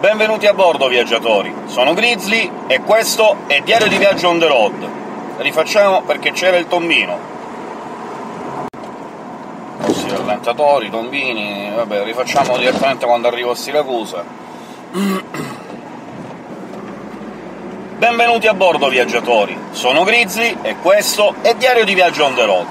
Benvenuti a bordo, viaggiatori! Sono Grizzly, e questo è Diario di Viaggio on the road. Rifacciamo perché c'era il tombino. Ossi rallentatori, tombini... vabbè, rifacciamo direttamente quando arrivo a Siracusa. Benvenuti a bordo, viaggiatori! Sono Grizzly, e questo è Diario di Viaggio on the road.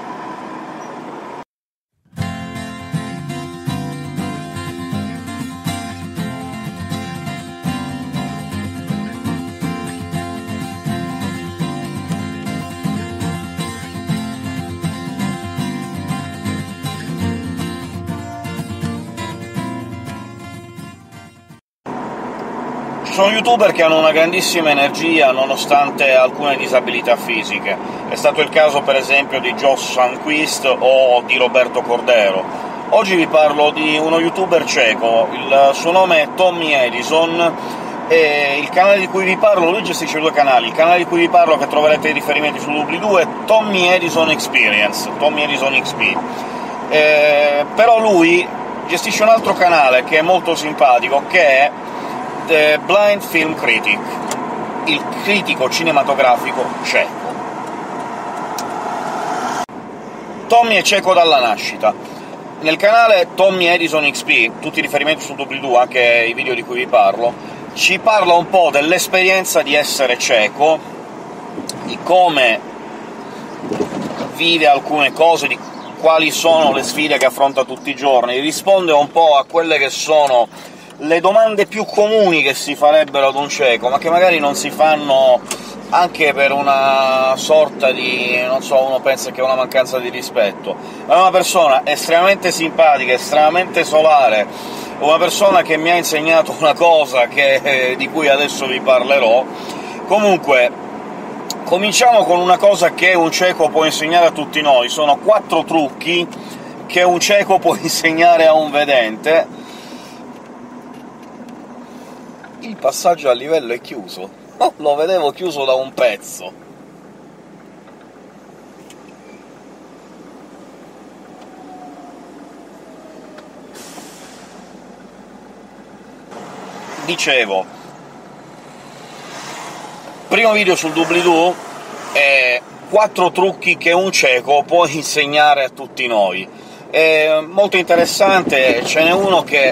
Ci sono youtuber che hanno una grandissima energia nonostante alcune disabilità fisiche. È stato il caso, per esempio, di Josh Sandquist o di Roberto Cordero. Oggi vi parlo di uno youtuber ceco, il suo nome è Tommy Edison, e il canale di cui vi parlo... lui gestisce due canali. Il canale di cui vi parlo, che troverete i riferimenti su doobly-doo, è Tommy Edison Experience, Tommy Edison XP. Però lui gestisce un altro canale che è molto simpatico, che è The Blind Film Critic, il critico cinematografico ceco. Tommy è ceco dalla nascita. Nel canale Tommy Edison XP, tutti i riferimenti su doobly-doo, anche i video di cui vi parlo, ci parla un po' dell'esperienza di essere ceco, di come vive alcune cose, di quali sono le sfide che affronta tutti i giorni, risponde un po' a quelle che sono le domande più comuni che si farebbero ad un ceco, ma che magari non si fanno anche per una sorta di... non so, uno pensa che è una mancanza di rispetto. Ma è una persona estremamente simpatica, estremamente solare, una persona che mi ha insegnato una cosa di cui adesso vi parlerò. Comunque, cominciamo con una cosa che un ceco può insegnare a tutti noi. Sono 4 trucchi che un ceco può insegnare a un vedente. Il passaggio a livello è chiuso. Oh, lo vedevo chiuso da un pezzo. Dicevo, primo video sul doobly-doo è 4 trucchi che un ceco può insegnare a tutti noi. È molto interessante, ce n'è uno che...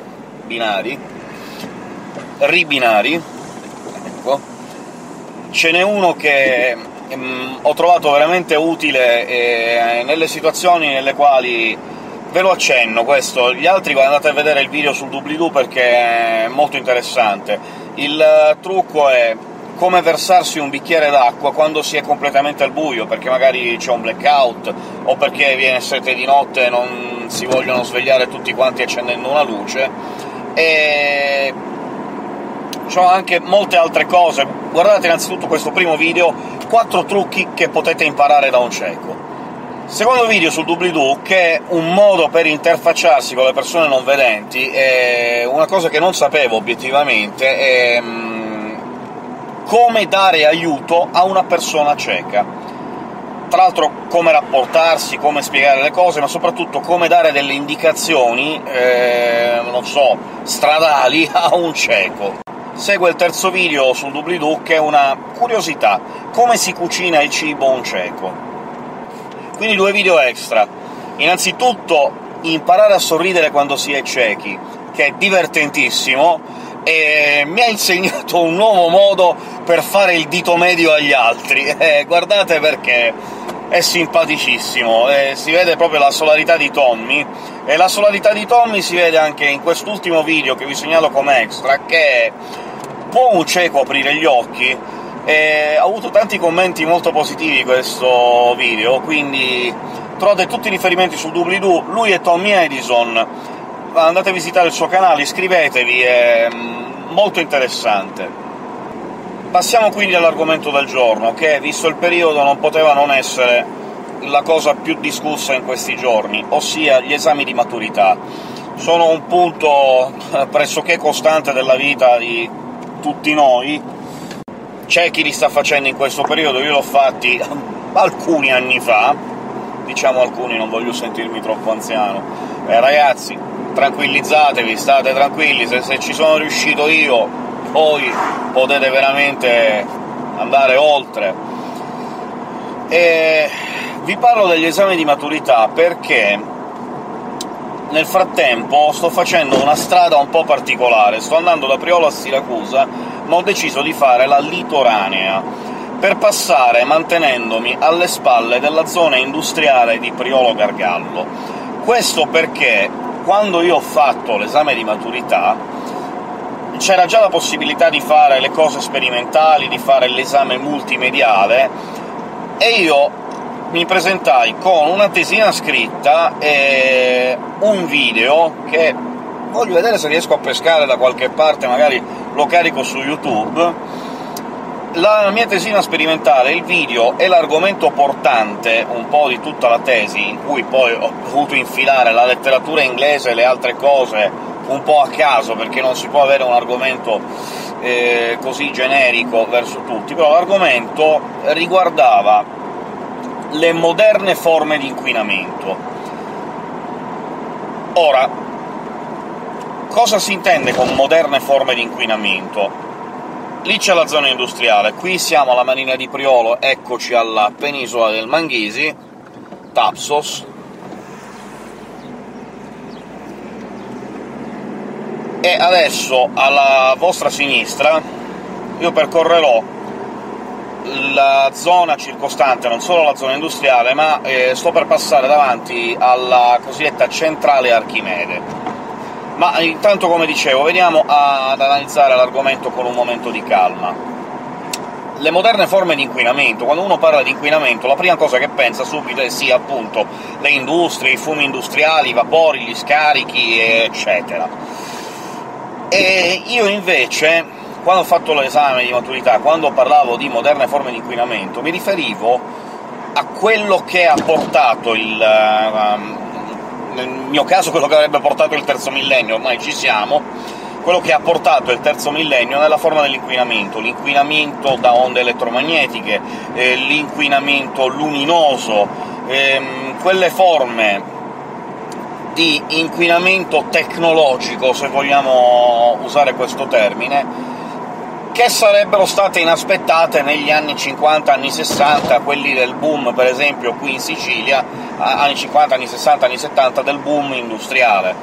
ribinari, ecco. Ce n'è uno che ho trovato veramente utile nelle situazioni nelle quali... ve lo accenno questo, gli altri andate a vedere il video sul doobly-doo perché è molto interessante. Il trucco è come versarsi un bicchiere d'acqua quando si è completamente al buio, perché magari c'è un blackout, o perché viene sete di notte e non si vogliono svegliare tutti quanti accendendo una luce, e... ci sono anche molte altre cose. Guardate innanzitutto questo primo video, 4 trucchi che potete imparare da un ceco. Secondo video sul doobly-doo, che è un modo per interfacciarsi con le persone non vedenti, è una cosa che non sapevo obiettivamente, è come dare aiuto a una persona cieca. Tra l'altro come rapportarsi, come spiegare le cose, ma soprattutto come dare delle indicazioni, non so, stradali a un ceco. Segue il terzo video sul doobly-doo, che è una curiosità: come si cucina il cibo a un ceco. Quindi 2 video extra. Innanzitutto, imparare a sorridere quando si è ciechi, che è divertentissimo, e mi ha insegnato un nuovo modo per fare il dito medio agli altri. Guardate perché è simpaticissimo, si vede proprio la solarità di Tommy, e la solarità di Tommy si vede anche in quest'ultimo video che vi segnalo come extra, che può un ceco aprire gli occhi. Ha avuto tanti commenti molto positivi questo video, quindi trovate tutti i riferimenti sul doobly-doo. Lui è Tommy Edison, andate a visitare il suo canale, iscrivetevi, è molto interessante. Passiamo quindi all'argomento del giorno, che, visto il periodo, non poteva non essere la cosa più discussa in questi giorni, ossia gli esami di maturità. Sono un punto pressoché costante della vita di tutti noi. C'è chi li sta facendo in questo periodo, io l'ho fatti alcuni anni fa, diciamo alcuni, non voglio sentirmi troppo anziano. Ragazzi, tranquillizzatevi, state tranquilli, se ci sono riuscito io, poi potete veramente andare oltre. E vi parlo degli esami di maturità perché nel frattempo sto facendo una strada un po' particolare. Sto andando da Priolo a Siracusa, ma ho deciso di fare la litoranea, per passare mantenendomi alle spalle della zona industriale di Priolo Gargallo. Questo perché, quando io ho fatto l'esame di maturità, c'era già la possibilità di fare le cose sperimentali, di fare l'esame multimediale, e io mi presentai con una tesina scritta e un video che voglio vedere se riesco a pescare da qualche parte, magari lo carico su YouTube. La mia tesina sperimentale, il video e l'argomento portante un po' di tutta la tesi, in cui poi ho dovuto infilare la letteratura inglese e le altre cose un po' a caso, perché non si può avere un argomento così generico verso tutti, però l'argomento riguardava le moderne forme di inquinamento. Ora, cosa si intende con moderne forme di inquinamento? Lì c'è la zona industriale, qui siamo alla Marina di Priolo, eccoci alla penisola del Manghisi, Thapsos, e adesso alla vostra sinistra io percorrerò la zona circostante, non solo la zona industriale, ma sto per passare davanti alla cosiddetta centrale Archimede. Ma intanto, come dicevo, veniamo ad analizzare l'argomento con un momento di calma. Le moderne forme di inquinamento. Quando uno parla di inquinamento, la prima cosa che pensa subito è sì, appunto, le industrie, i fumi industriali, i vapori, gli scarichi, eccetera. E io invece, quando ho fatto l'esame di maturità, quando parlavo di moderne forme di inquinamento, mi riferivo a quello che ha portato nel mio caso quello che avrebbe portato il terzo millennio, ormai ci siamo, quello che ha portato il terzo millennio nella forma dell'inquinamento, l'inquinamento da onde elettromagnetiche, l'inquinamento luminoso, quelle forme di inquinamento tecnologico, se vogliamo usare questo termine, che sarebbero state inaspettate negli anni 50, anni 60, quelli del boom, per esempio, qui in Sicilia, anni 50, anni 60, anni 70, del boom industriale.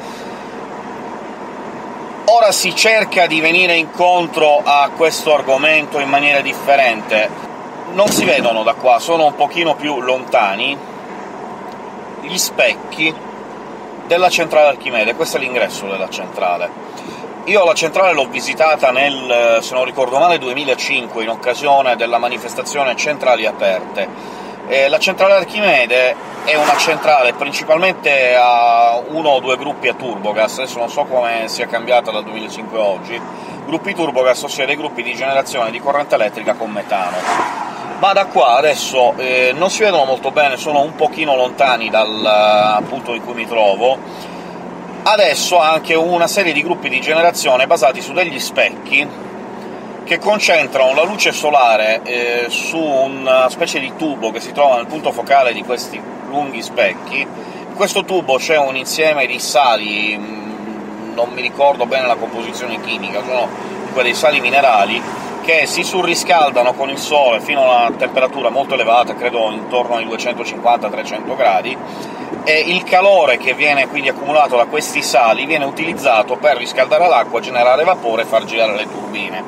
Ora si cerca di venire incontro a questo argomento in maniera differente. Non si vedono da qua, sono un pochino più lontani, gli specchi della centrale Archimede. Questo è l'ingresso della centrale. Io la centrale l'ho visitata nel, se non ricordo male, 2005, in occasione della manifestazione Centrali Aperte. La centrale Archimede è una centrale principalmente a uno o due gruppi a turbogas, adesso non so come sia cambiata dal 2005 a oggi, gruppi turbogas, ossia dei gruppi di generazione di corrente elettrica con metano. Ma da qua adesso non si vedono molto bene, sono un pochino lontani dal punto in cui mi trovo. Adesso ha anche una serie di gruppi di generazione basati su degli specchi che concentrano la luce solare su una specie di tubo che si trova nel punto focale di questi lunghi specchi. In questo tubo c'è un insieme di sali, non mi ricordo bene la composizione chimica, sono dei sali minerali, che si surriscaldano con il sole fino a una temperatura molto elevata, credo intorno ai 250-300 gradi, e il calore che viene quindi accumulato da questi sali viene utilizzato per riscaldare l'acqua, generare vapore e far girare le turbine.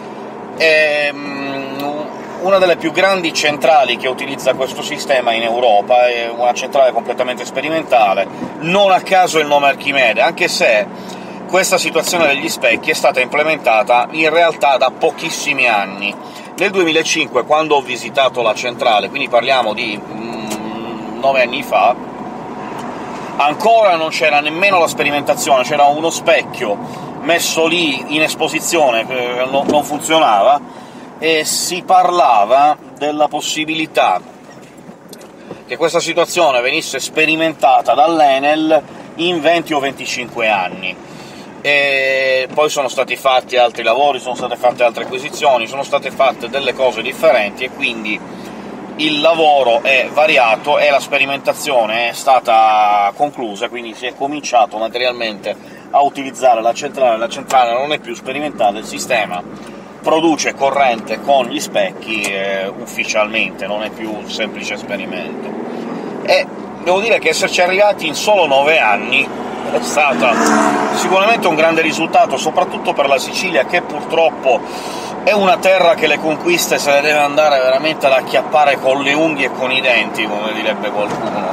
Una delle più grandi centrali che utilizza questo sistema in Europa, è una centrale completamente sperimentale, non a caso il nome Archimede, anche se questa situazione degli specchi è stata implementata in realtà da pochissimi anni. Nel 2005, quando ho visitato la centrale, quindi parliamo di 9 anni fa, ancora non c'era nemmeno la sperimentazione, c'era uno specchio messo lì in esposizione che non funzionava, e si parlava della possibilità che questa situazione venisse sperimentata dall'Enel in 20 o 25 anni. E poi sono stati fatti altri lavori, sono state fatte altre acquisizioni, sono state fatte delle cose differenti, e quindi il lavoro è variato e la sperimentazione è stata conclusa, quindi si è cominciato materialmente a utilizzare la centrale non è più sperimentale, il sistema produce corrente con gli specchi ufficialmente, non è più un semplice esperimento. E devo dire che esserci arrivati in solo 9 anni è stato sicuramente un grande risultato, soprattutto per la Sicilia, che purtroppo è una terra che le conquiste se le deve andare veramente ad acchiappare con le unghie e con i denti, come direbbe qualcuno.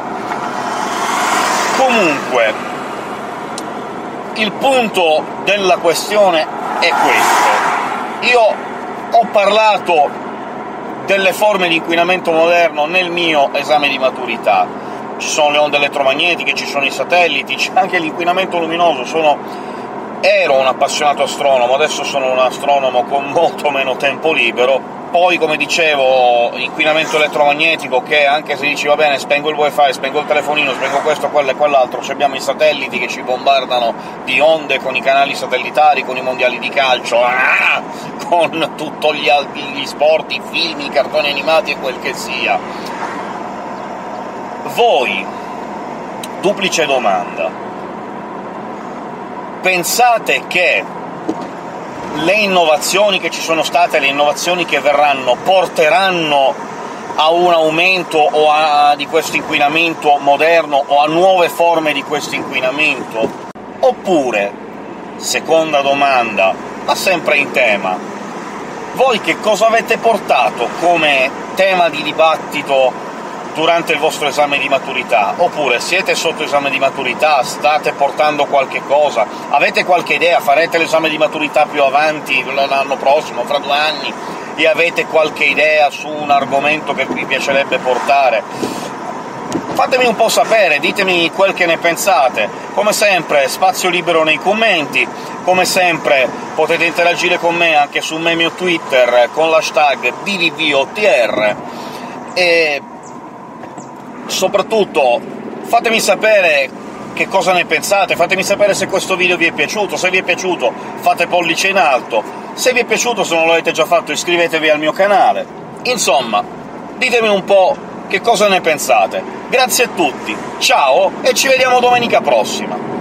Comunque, il punto della questione è questo. Io ho parlato delle forme di inquinamento moderno nel mio esame di maturità. Ci sono le onde elettromagnetiche, ci sono i satelliti, c'è anche l'inquinamento luminoso. Ero un appassionato astronomo, adesso sono un astronomo con molto meno tempo libero. Poi, come dicevo, inquinamento elettromagnetico, che anche se dici va bene, spengo il wifi, spengo il telefonino, spengo questo, quello e quell'altro, abbiamo i satelliti che ci bombardano di onde con i canali satellitari, con i mondiali di calcio, con tutti gli sport, i film, i cartoni animati e quel che sia. Voi, duplice domanda, pensate che le innovazioni che ci sono state, le innovazioni che verranno, porteranno a un aumento di questo inquinamento moderno, o a nuove forme di questo inquinamento? Oppure, seconda domanda, ma sempre in tema, voi che cosa avete portato come tema di dibattito durante il vostro esame di maturità? Oppure siete sotto esame di maturità, state portando qualche cosa, avete qualche idea, farete l'esame di maturità più avanti, l'anno prossimo, fra 2 anni, e avete qualche idea su un argomento che vi piacerebbe portare? Fatemi un po' sapere, ditemi quel che ne pensate. Come sempre, spazio libero nei commenti, come sempre potete interagire con me anche su meme o Twitter con l'hashtag BDVOTR, e soprattutto fatemi sapere che cosa ne pensate, fatemi sapere se questo video vi è piaciuto. Se vi è piaciuto fate pollice in alto, se vi è piaciuto, se non l'avete già fatto, iscrivetevi al mio canale. Insomma, ditemi un po' che cosa ne pensate. Grazie a tutti, ciao, e ci vediamo domenica prossima!